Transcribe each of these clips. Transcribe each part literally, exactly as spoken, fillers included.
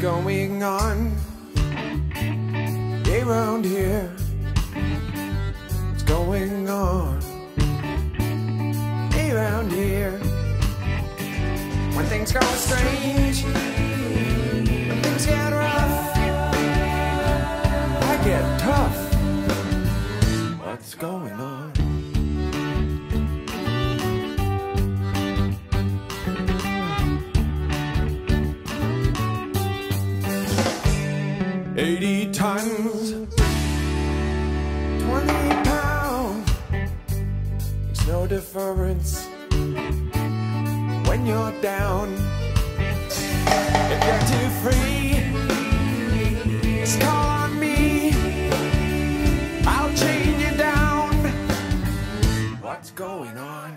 going on around here? What's going on around here? When things go strange, when things get rough, I get tough. What's going on? Eighty tons, twenty pounds, makes no difference when you're down. If you're too free, just call on me, I'll chain you down. What's going on?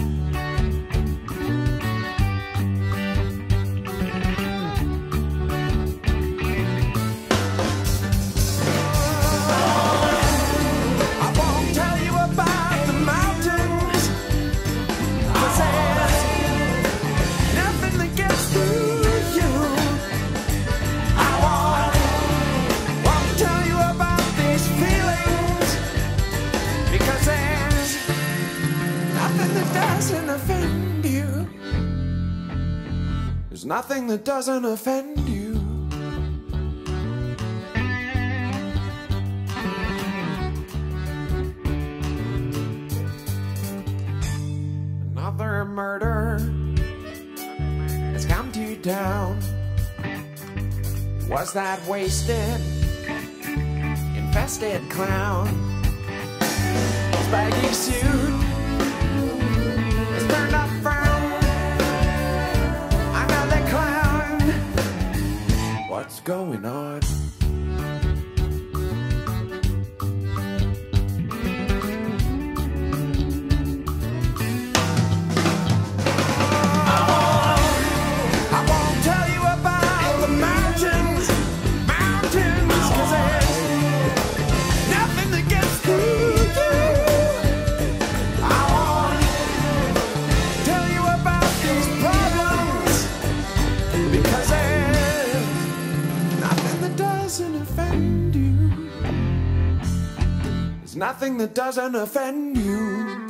Offend you. There's nothing that doesn't offend you. Another murder has come to town. Was that wasted, infested clown? His baggy suit turned up frown. Another clown. What's going on? I won't, I won't tell you about the mountains, mountains, 'cause there's nothing that gets through you. Offend you. There's nothing that doesn't offend you.